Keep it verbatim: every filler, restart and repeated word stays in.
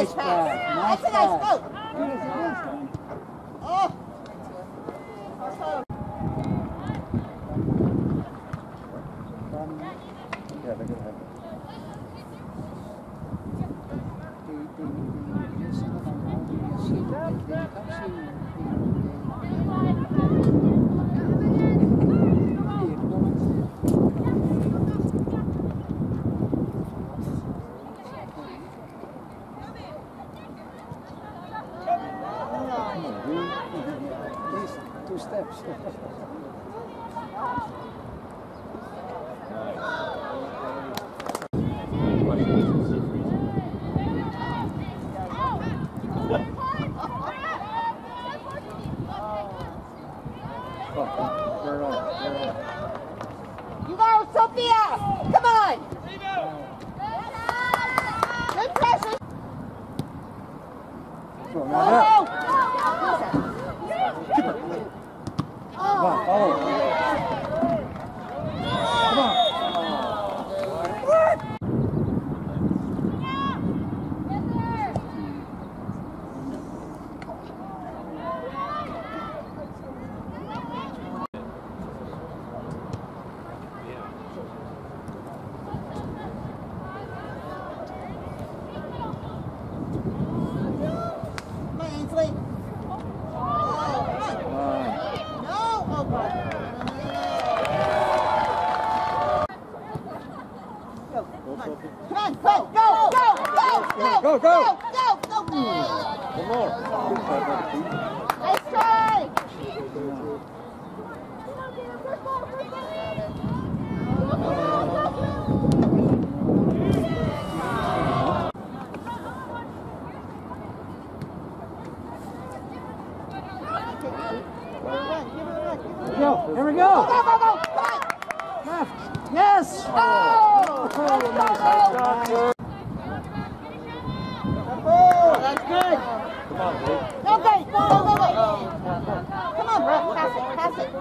nice pass. Nice That's a nice pass. move. Oh. Yeah, they're gonna have it. Two steps. You go, Sophia! Come on! Good pressure! Go, Go, now. go! Come on, follow. Come on. Come on, go, go, go, go, go, Go, go. go, go, go, go. One more. Nice try. Go, here we go. Go, go, go, come on. Left. Yes. Oh, Oh, nice job. Oh, that's good. Come on, Blake. No, go, go, go, go. Come on, bro. Pass it, pass it.